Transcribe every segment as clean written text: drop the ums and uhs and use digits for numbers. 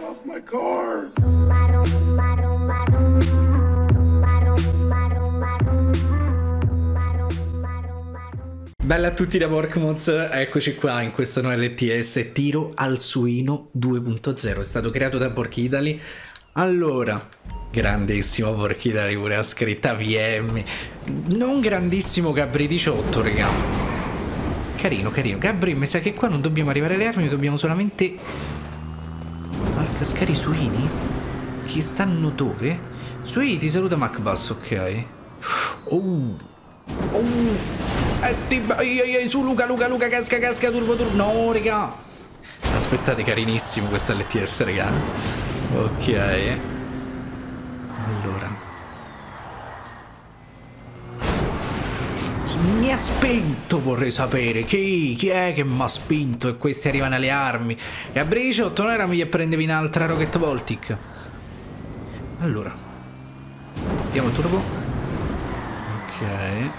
off my car. Bella a tutti da Porkmoz, eccoci qua in questo nuovo RTS Tiro al Suino 2.0, è stato creato da Porkitaly. Allora, grandissimo Porkitaly, pure la scritta VM, non grandissimo Gabri 18, raga. Carino, carino. Gabri, mi sa che qua non dobbiamo arrivare alle armi, dobbiamo solamente far cascare i suini. Che stanno dove? Suini, ti saluta MacBus, ok. Su Luca, casca, turbo. No, raga. Aspettate, carinissimo questo LTS, raga. Ok. Allora. Chi mi ha spento, vorrei sapere. Chi è che mi ha spinto? E questi arrivano alle armi. E a Brady 18 non era meglio che prendevi un'altra Rocket Voltic. Allora. Vediamo il turbo. Ok.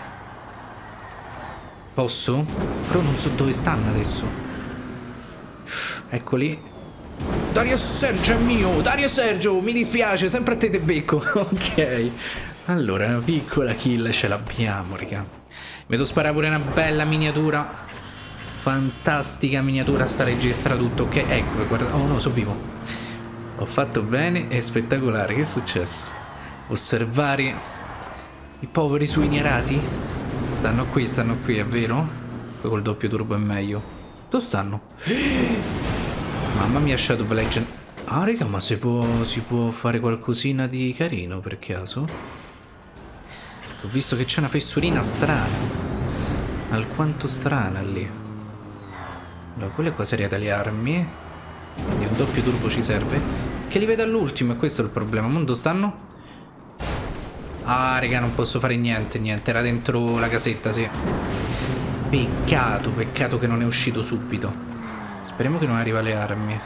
Posso? Però non so dove stanno adesso. Eccoli. Dario Sergio è mio. Dario Sergio, mi dispiace, sempre a te te becco. Ok. Allora, una piccola kill ce l'abbiamo, raga. Vedo sparare pure una bella miniatura. Fantastica miniatura, sta registra tutto. Ok, ecco, guarda. Oh no, sono vivo. Ho fatto bene, è spettacolare. Che è successo? Osservare i poveri suinerati. Stanno qui, è vero? Poi col doppio turbo è meglio. Dove stanno? Mamma mia, Shadow of Legend. Ah, raga, ma si può fare qualcosina di carino per caso? Ho visto che c'è una fessurina strana. Alquanto strana lì. Allora, quella qua seria dalle armi. Quindi un doppio turbo ci serve. Che li vedo all'ultimo, e questo è il problema. Mondo stanno? Ah, raga, non posso fare niente. Era dentro la casetta, sì. Peccato che non è uscito subito. Speriamo che non arriva alle armi.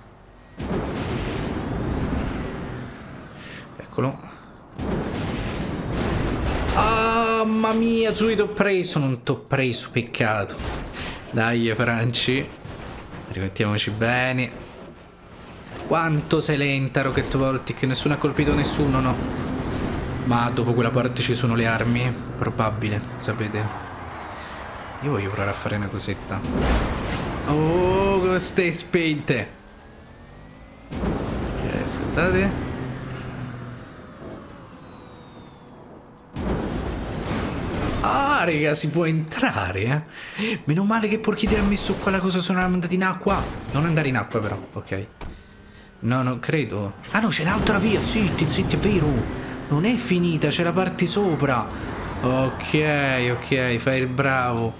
Eccolo. Ah, mamma mia, Zui, t'ho preso. Non t'ho preso, peccato. Dai, Franci. Rimettiamoci bene. Quanto sei lenta, Rocket Voltic. Nessuno ha colpito nessuno, no. Ma dopo quella parte ci sono le armi? Probabile, sapete. Io voglio provare a fare una cosetta. Oh, queste spente. Ok, aspettate. Ah, raga, si può entrare, eh? Meno male che Porkitaly ha messo qua la cosa, sono andati in acqua. Non andare in acqua però, ok. No, non credo. Ah no, c'è un'altra via, zitti, è vero. Non è finita, c'è la parte sopra. Ok, fai il bravo.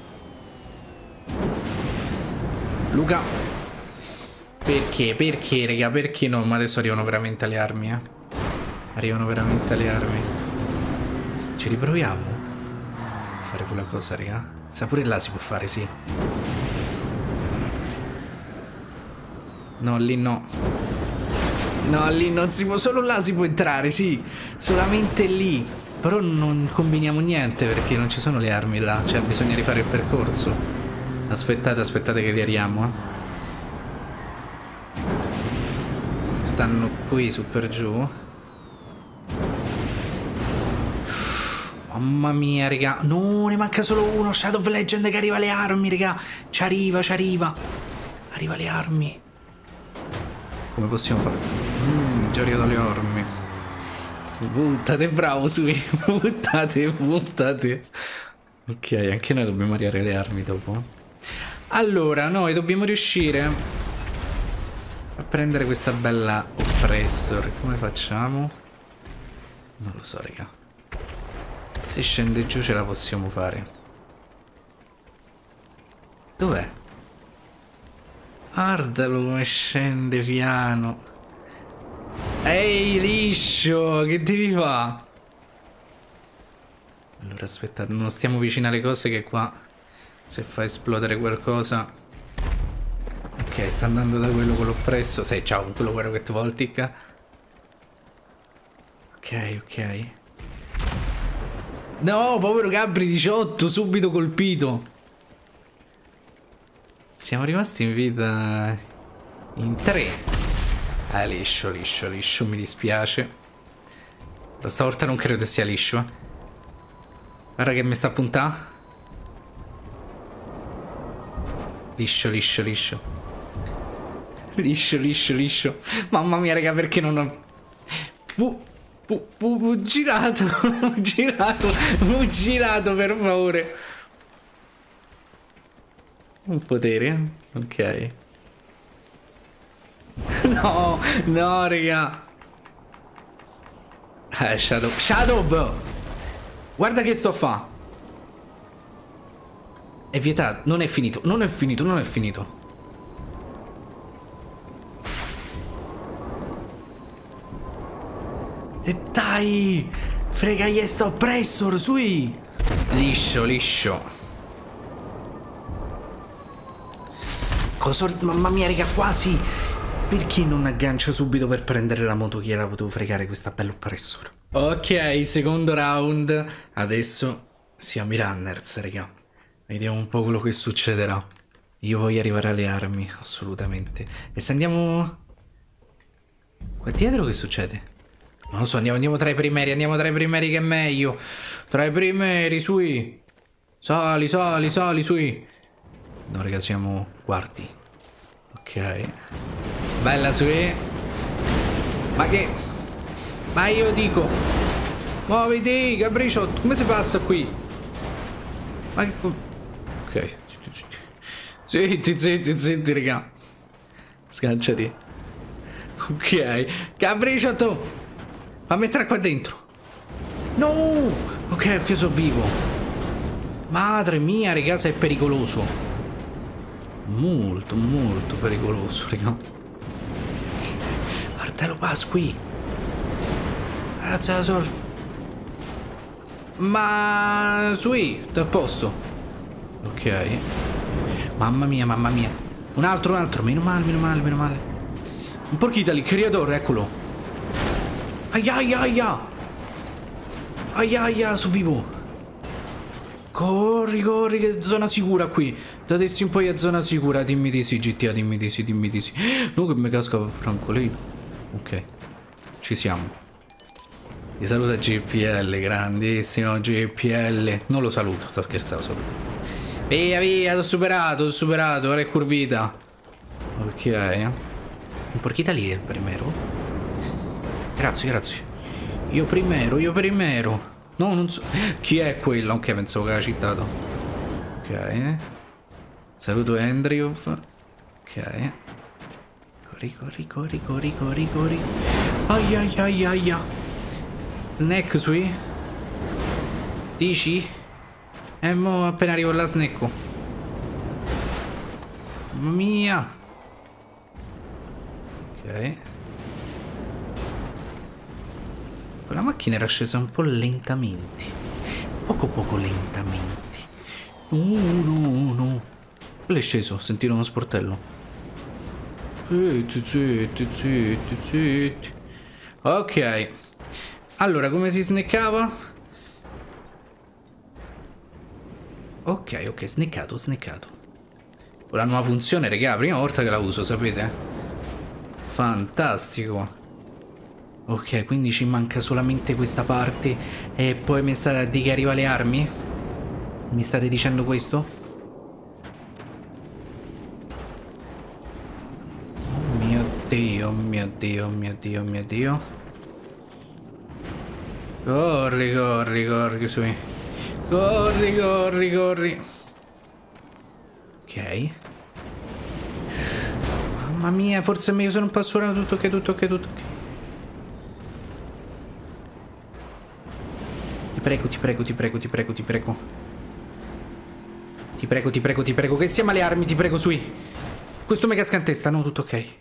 Luca. Perché, raga? Perché no? Ma adesso arrivano veramente alle armi, eh? Arrivano veramente alle armi. Ci riproviamo a fare quella cosa, raga. Sa, pure là si può fare, sì. No, lì no. No, lì non si può, solo là si può entrare, sì, solamente lì. Però non combiniamo niente perché non ci sono le armi là, cioè bisogna rifare il percorso. Aspettate che riariamo, eh. Stanno qui su per giù. Mamma mia, raga. No, ne manca solo uno. Shadow of Legend che arriva alle armi, raga. Ci arriva. Arriva alle armi. Come possiamo fare? Già arrivato alle armi. Buttate, bravo, Sui. Buttate. Ok, anche noi dobbiamo arrivare alle armi dopo. Allora, noi dobbiamo riuscire a prendere questa bella oppressor. Come facciamo? Non lo so, raga. Se scende giù ce la possiamo fare. Dov'è? Guardalo come scende piano. Ehi, liscio, che devi fare? Allora, aspettate, non stiamo vicino alle cose che qua, se fa esplodere qualcosa. Ok, sta andando da quello con l'oppresso. Sì, ciao, quello con Rocket Voltic. Ok. No, povero Gabri 18, subito colpito. Siamo rimasti in vita in 3. Liscio, liscio, liscio, mi dispiace. Però stavolta non credo sia liscio. Guarda che mi sta a puntare. Liscio, liscio, liscio. Liscio, liscio, liscio. Mamma mia, raga, perché non ho... girato, girato, per favore. Un potere, ok. No, no, raga. Shadow. Guarda che sto a fa. È vietato, non è finito, non è finito, non è finito. E dai, frega gli sto oppressor, sui. Liscio, liscio. Mamma mia, raga, quasi. Perché non aggancia subito per prendere la moto? Chi la potevo fregare questa bella oppressor? Ok, secondo round. Adesso siamo i runners, raga. Vediamo un po' quello che succederà. Io voglio arrivare alle armi, assolutamente. E se andiamo qua dietro, che succede? Non lo so, andiamo tra i primeri, che è meglio. Tra i primeri, sui. Sali, sui. No, raga, siamo quarti. Ok. Bella, sui. Ma che... Ma io dico... Muoviti, capriccio. Come si passa qui? Ma che... Ok. Zitti, raga. Sganciati. Ok. Capriccio, tu. Fammi entrare qua dentro. No. Ok, sono vivo. Madre mia, raga, è pericoloso. Molto, molto pericoloso, raga. Guardalo, pass qui. Ragazzi, da solo. Ma... Sui, t'è a posto. Ok. Mamma mia, mamma mia. Un altro. Meno male. Un porchita lì, creatore, eccolo. Aia. Sono vivo. Corri, che zona sicura qui. Da adesso in poi è zona sicura. Dimmi di sì, GTA, dimmi di sì. No, che mi casca Francolino. Ok, ci siamo. Vi saluta GPL, grandissimo GPL. Non lo saluto, sta scherzando solo. Via, t'ho superato, ora è curvita. Ok. Un porchita lì è il primero. Grazie. Io primero. No, non so. Chi è quello? Ok, pensavo che aveva citato. Ok. Saluto Andrew. Ok. Corri. Aia. Snack sui? Dici? Mo appena arrivo alla snacco. Mamma mia. Ok. Quella macchina era scesa un po' lentamente. Poco lentamente. No. Quello è sceso, sentire uno sportello. Zitti. Ok. Allora, come si snackava? Ok, snaccato. La nuova funzione, raga, prima volta che la uso, sapete? Fantastico. Ok, quindi ci manca solamente questa parte. E poi mi state a dire che arriva le armi? Mi state dicendo questo? Oh mio Dio. Corri sui. Corri. Ok. Mamma mia, forse è meglio se non passo ora. Tutto ok. Ti prego. Che siamo alle armi, ti prego, sui. Questo mi casca in testa, no? Tutto ok.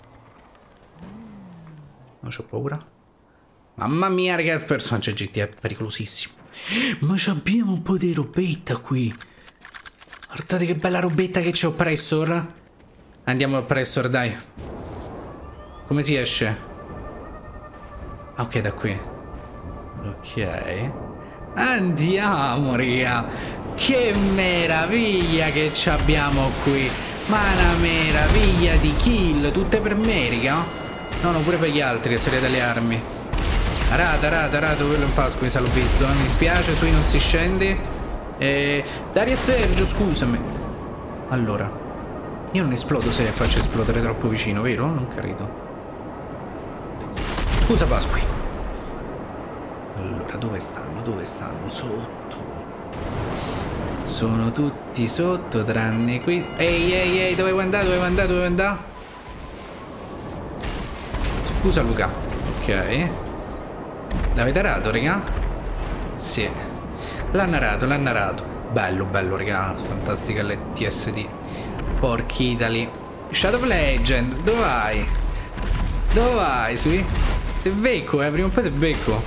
Non c'ho paura. Mamma mia, ragazzi, personaggio GTA è pericolosissimo. Ma abbiamo un po' di robetta qui. Guardate che bella robetta che c'è oppressor. Andiamo all'oppressor, dai. Come si esce? Ok, da qui. Ok. Andiamo, raga. Che meraviglia che ci abbiamo qui. Ma una meraviglia di kill. Tutte per me, raga. No, no, pure per gli altri, che sono delle armi. Rado, quello in Pasqua, mi sa, l'ho visto. Mi dispiace, sui non si scende. Dario e Sergio, scusami. Allora, io non esplodo se faccio esplodere troppo vicino, vero? Non credo. Scusa, Pasqui. Allora, dove stanno? Dove stanno? Sotto. Sono tutti sotto, tranne qui. Ehi, dove vuoi andare? Dove vuoi andare? Dove vuoi andare? Scusa, Luca. Ok. L'avete arato, raga? Sì. L'ha narrato. Bello, raga. Fantastica l'TSD. Porchi Italy. Shadow of Legend, dove vai? Dove vai, sì? Te becco, prima o poi te becco.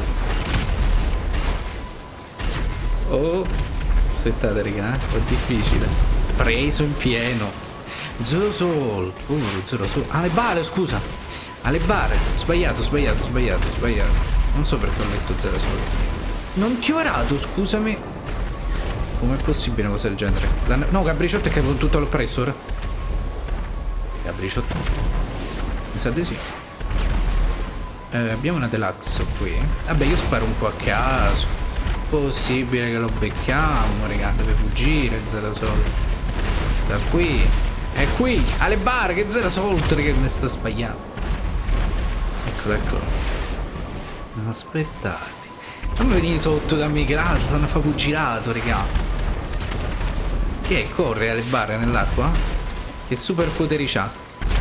Oh. Aspettate, raga, un po' difficile. Preso in pieno. Zero Soul. Zero Soul. Alle bare, scusa. Alle bare. Sbagliato. Non so perché ho letto Zero Soul. Non ti ho arato, scusami. Com'è possibile una cosa del genere? No, Gabriciotto è che con tutto l'oppressor. Gabriciotto. Mi sa di sì. Abbiamo una deluxe qui. Vabbè, io sparo un po' a caso. Possibile che lo becchiamo, raga. Deve fuggire Zero Soul. Sta qui. È qui. Alle bare, che Zero Soul, che mi sto sbagliando. Eccolo. Aspettate. Non venire sotto da Michelazzo, stanno a fa pugilato, raga. Che è? Corre alle barre nell'acqua? Che superpoteri c'ha?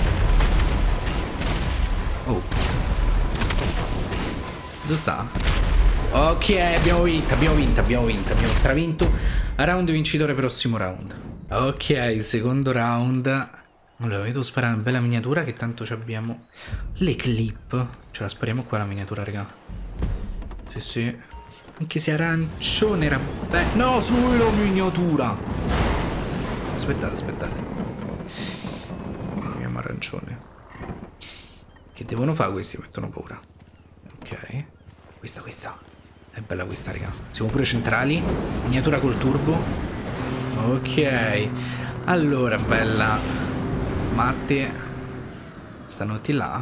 Oh. Dove sta? Ok, abbiamo vinto. Abbiamo stravinto. Round vincitore, prossimo round. Ok, secondo round. Allora, vedo sparare una bella miniatura che tanto abbiamo. Le clip. Ce la spariamo qua la miniatura, raga. Sì. Anche se arancione era bello. No, sulla miniatura. Aspettate. Vediamo arancione. Che devono fare questi? Mettono paura. Ok. Questa. È bella questa, raga. Siamo pure centrali. Miniatura col turbo. Ok. Allora, bella. Matte. Stanno tutti là.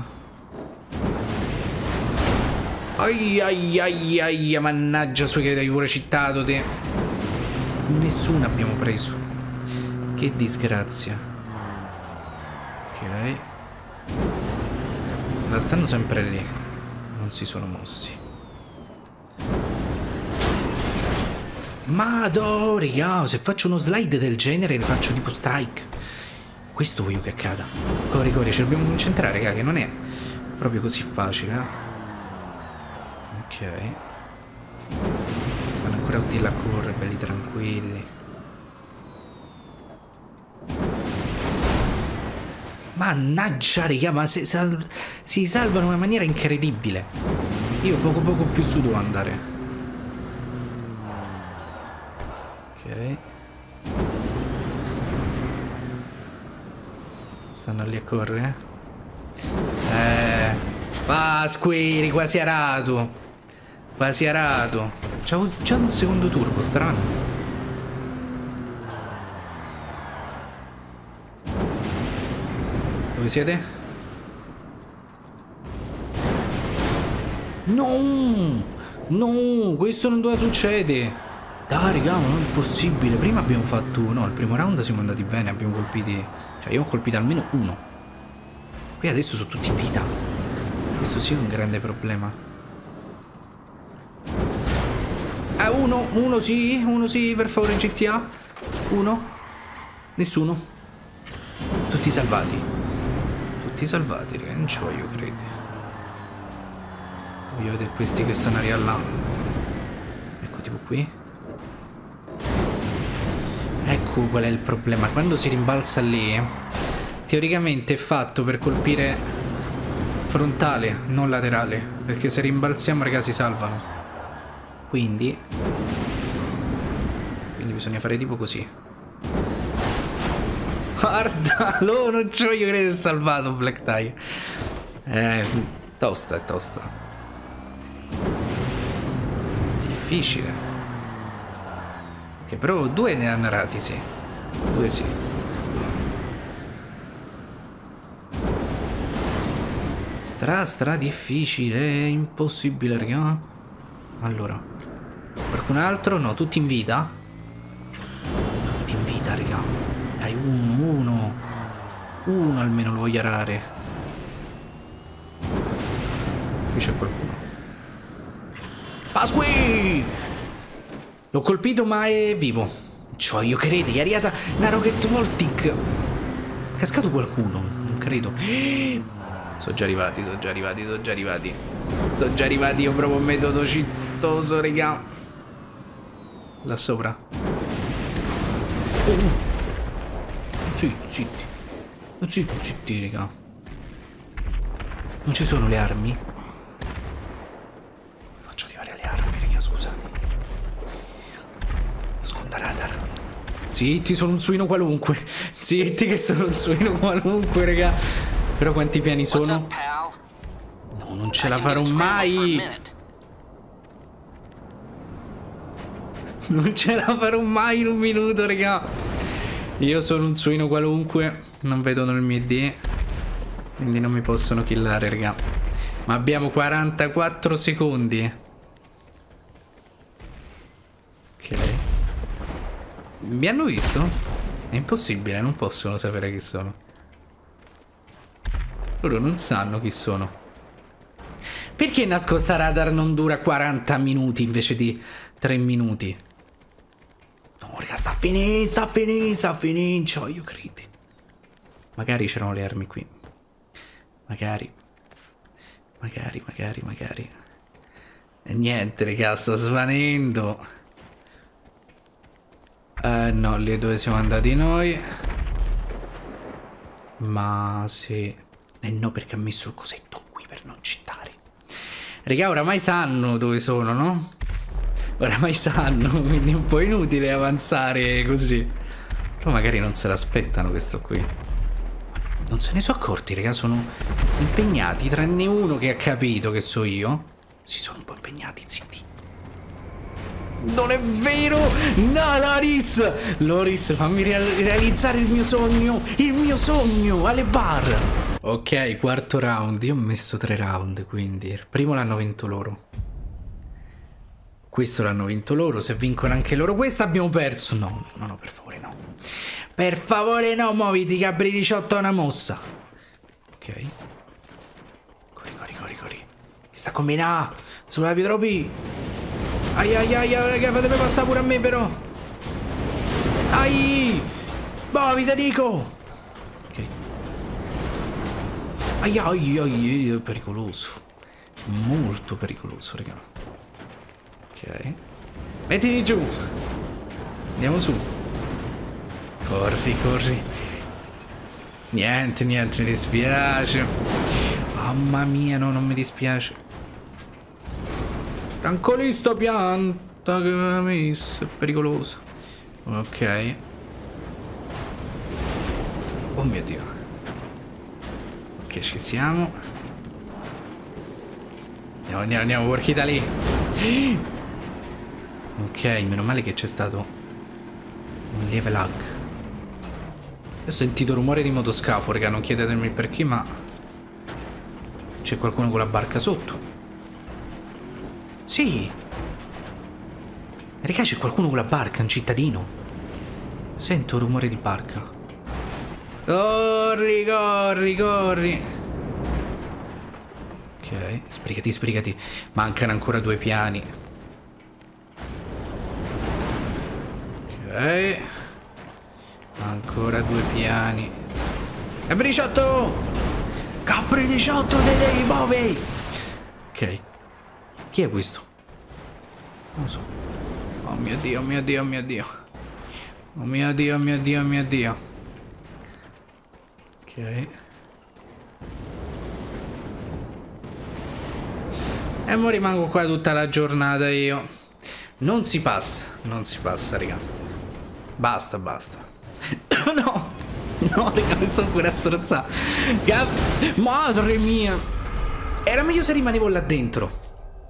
Ai, mannaggia, su che hai pure citato te. Nessuno abbiamo preso. Che disgrazia. Ok. Ma stanno sempre lì. Non si sono mossi. Madò, raga, se faccio uno slide del genere ne faccio tipo strike. Questo voglio che accada. Corri, ci dobbiamo concentrare, raga, che non è proprio così facile, Ok. Stanno ancora tutti là a correre, belli tranquilli. Mannaggia, raga, ma si salvano in una maniera incredibile. Io poco più su devo andare. Ok. Stanno lì a correre. Pasquini, quasi arato. C'ho già un secondo turbo, strano. Dove siete? No, questo non doveva succedere. Dai, raga, non è possibile. Prima abbiamo fatto... No, il primo round siamo andati bene, abbiamo colpiti... Cioè, io ho colpito almeno uno. Qui adesso sono tutti in vita. Questo sì è un grande problema. Uno sì, per favore, GTA. Uno. Nessuno. Tutti salvati, raga, non ci voglio credere. Voglio vedere questi che stanno arrivando là. Ecco, tipo qui. Ecco qual è il problema. Quando si rimbalza lì, teoricamente è fatto per colpire frontale, non laterale. Perché se rimbalziamo, raga, si salvano. Quindi bisogna fare tipo così. Guardalo, non ci voglio credere, è salvato Black Tie. Tosta. Difficile. Ok, però due ne hanno narrati, sì. Due sì. Stra difficile, impossibile, raga. Allora, qualcun altro? No, tutti in vita? Tutti in vita, raga. Dai, uno almeno lo voglio arare. Qui c'è qualcuno. Pasqui! L'ho colpito ma è vivo. Cioè, io credo, è arrivata una rocket voltic. È cascato qualcuno, non credo. Sono già arrivati. Sono già arrivati, io proprio un metodo cittoso, raga. Là sopra. Zitti, raga. Non ci sono le armi? Faccio arrivare le armi, raga, scusate. Nasconda radar. Zitti, sono un suino qualunque. Zitti che sono un suino qualunque, raga. Però quanti piani sono? No, non ce la farò mai. Non ce la farò mai in un minuto, raga. Io sono un suino qualunque. Non vedono il mio ID. Quindi non mi possono killare, raga. Ma abbiamo 44 secondi. Ok. Mi hanno visto? È impossibile, non possono sapere chi sono. Loro non sanno chi sono. Perché nascosta radar non dura 40 minuti invece di 3 minuti? No, raga, sta finendo. Cioè, io credo. Magari c'erano le armi qui. Magari. E niente, raga, sta svanendo. No, lì dove siamo andati noi. Ma sì. No, perché ha messo il cosetto qui per non citare. Raga, oramai sanno dove sono, no? Oramai sanno, quindi è un po' inutile avanzare così. Però magari non se l'aspettano questo qui. Non se ne sono accorti, raga, sono impegnati. Tranne uno che ha capito che so io. Si sono un po' impegnati, zitti. Non è vero! No, Loris, fammi realizzare il mio sogno alle bar. Ok, quarto round. Io ho messo 3 round, quindi il primo l'hanno vinto loro. Questo l'hanno vinto loro. Se vincono anche loro questo abbiamo perso. No, per favore no. Per favore no, muoviti, Gabri 18 è una mossa. Ok. Corri. Che sta combinando? Sulla Pietro P. Ai, raga, fatemi passare pure a me però. Ai! Muoviti, dico! Ok. Ai, è pericoloso. Molto pericoloso, raga. Ok. Mettiti giù. Andiamo su. Corri. Niente, mi dispiace. Mamma mia, no, non mi dispiace. Tranquillista pianta che mi ha messo. È pericoloso. Ok. Oh mio Dio. Ok, ci siamo. Andiamo, porchi da lì. Ok, meno male che c'è stato un lieve lag. Ho sentito rumore di motoscafo, raga, non chiedetemi perché, ma c'è qualcuno con la barca sotto. Sì. Raga, c'è qualcuno con la barca, un cittadino. Sento rumore di barca. Corri. Ok, sbrigati. Mancano ancora 2 piani. Ok. Ancora 2 piani. Capri 18! Capri 18, te devi muovere! Ok. Chi è questo? Non lo so. Oh mio Dio. Ok. E mo rimango qua tutta la giornata io. Non si passa, raga. Basta. No, raga, mi sto pure a strozzare. Madre mia. Era meglio se rimanevo là dentro.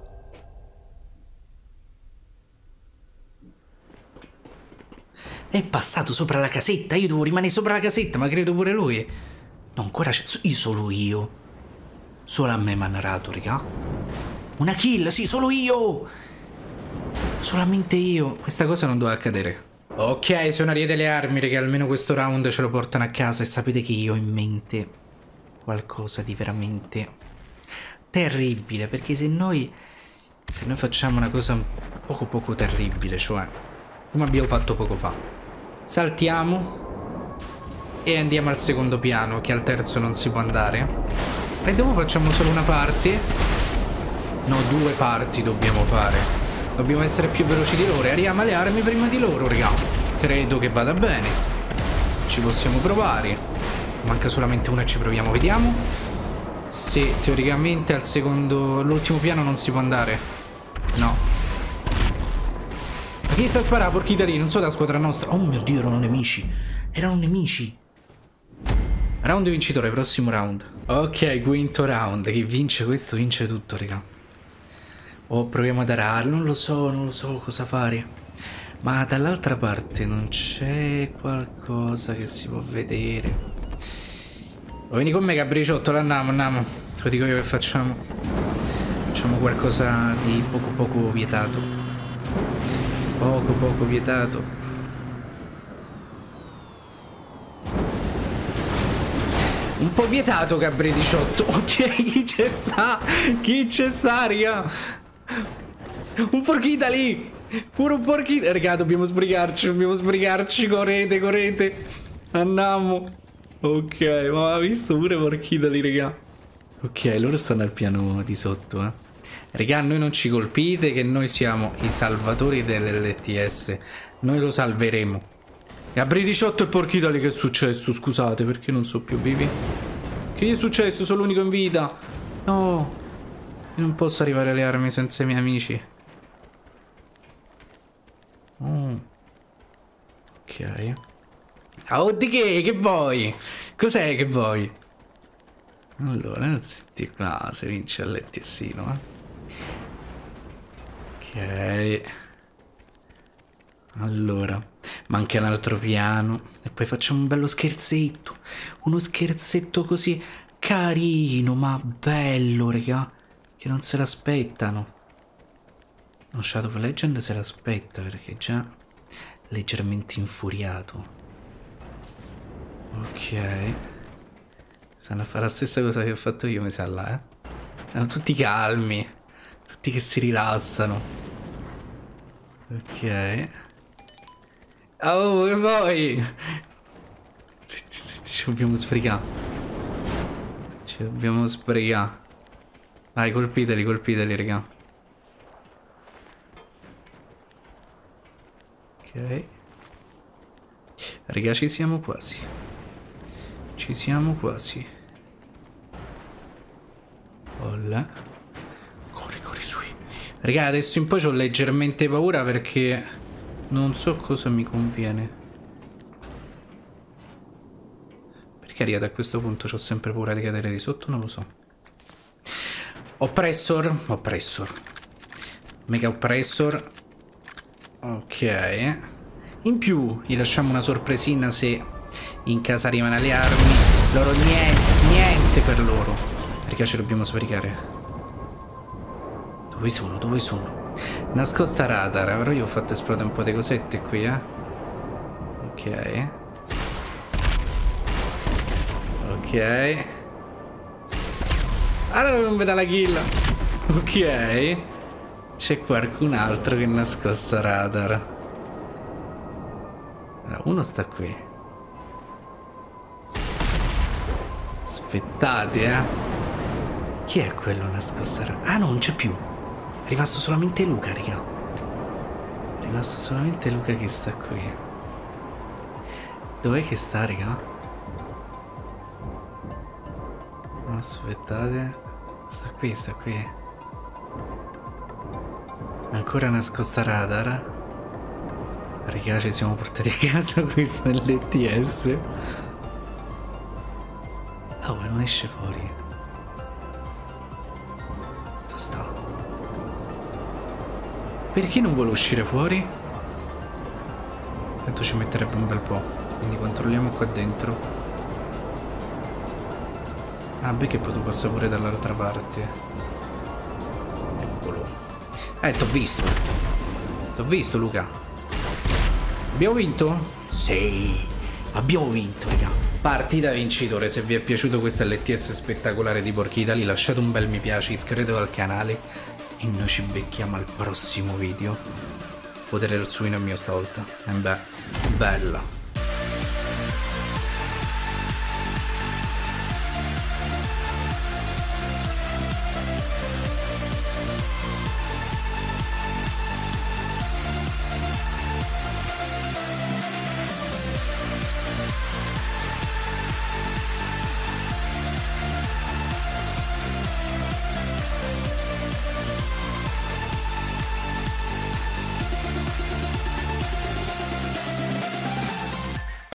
È passato sopra la casetta. Io devo rimanere sopra la casetta, ma credo pure lui. No, ancora c'è. Solo io. Solo a me mi hanno narrato, raga. Una kill, sì, solo io. Solamente io. Questa cosa non doveva accadere. Ok, sono arrivate le armi, raga. Almeno questo round ce lo portano a casa. E sapete che io ho in mente qualcosa di veramente terribile. Perché se noi facciamo una cosa poco terribile, cioè come abbiamo fatto poco fa, saltiamo e andiamo al secondo piano, che al terzo non si può andare, e dopo facciamo solo una parte. No, 2 parti dobbiamo fare. Dobbiamo essere più veloci di loro e arriviamo alle armi prima di loro, raga. Credo che vada bene. Ci possiamo provare. Manca solamente una e ci proviamo, vediamo. Se teoricamente al secondo, l'ultimo piano non si può andare. No. Ma chi sta a sparare, porchita lì? Non so da squadra nostra. Oh mio Dio, erano nemici. Erano nemici. Round vincitore, prossimo round. Ok, quinto round. Chi vince questo vince tutto, raga. O proviamo ad arare. Non lo so cosa fare. Ma dall'altra parte non c'è qualcosa che si può vedere. Vieni con me, Gabriciotto, andiamo. Lo dico io che facciamo. Facciamo qualcosa di poco vietato. Poco vietato. Un po' vietato, Gabriciotto. Ok, chi c'è sta? Chi c'è sta, raga? Un porchita lì. Pure un porchita. Raga, dobbiamo sbrigarci. Correte. Andiamo. Ok, ma ha visto pure porchita lì, raga. Ok, loro stanno al piano di sotto, eh. Raga, noi non ci colpite, che noi siamo i salvatori dell'LTS. Noi lo salveremo. Gabri 18 e porchita lì, che è successo? Scusate, perché non so più vivi? Che gli è successo? Sono l'unico in vita. No, io non posso arrivare alle armi senza i miei amici. Oh. Ok. Oh, di che vuoi? Cos'è che vuoi? Allora, zitti qua, se vince all'ETSino, Ok. Allora, manca un altro piano. E poi facciamo un bello scherzetto. Uno scherzetto così carino, ma bello, raga. Che non se l'aspettano. No, Shadow of Legend se l'aspetta, perché è già leggermente infuriato. Ok. Stanno a fare la stessa cosa che ho fatto io, mi sa là, eh. Erano tutti calmi. Tutti che si rilassano. Ok. Oh, che vuoi? Zitti, ci dobbiamo sbrigare. Vai, colpiteli, raga. Ok. Raga, ci siamo quasi. Olla. Corri sui. Raga, adesso in poi ho leggermente paura perché non so cosa mi conviene. Perché arrivato a questo punto ho sempre paura di cadere di sotto, non lo so. Oppressor. Mega oppressor. Ok. In più gli lasciamo una sorpresina se in casa arrivano alle armi. Loro niente per loro. Perché ce dobbiamo sbrigare. Dove sono? Nascosta radar. Però io ho fatto esplodere un po' di cosette qui, eh. Ok. Allora non veda la kill. Ok. C'è qualcun altro che è nascosto radar. Allora, uno sta qui. Aspettate, eh. Chi è quello nascosto radar? Ah no, non c'è più. È rimasto solamente Luca, raga. È rimasto solamente Luca che sta qui. Dov'è che sta, raga? Aspettate. Sta qui. Ancora nascosta radar. Raga, ci siamo portati a casa questo nell'ETS. Oh, ma non esce fuori. Dove sta? Perché non vuole uscire fuori? Tanto ci metterebbe un bel po'. Quindi controlliamo qua dentro. Ah, perché poi tu passa pure dall'altra parte. Eccolo. T'ho visto. T'ho visto, Luca. Abbiamo vinto? Sì, abbiamo vinto, raga. Partita vincitore. Se vi è piaciuto questo LTS spettacolare di Porchi Italy, lasciate un bel mi piace, iscrivetevi al canale e noi ci becchiamo al prossimo video. Potere del suino è mio stavolta. Beh, bella.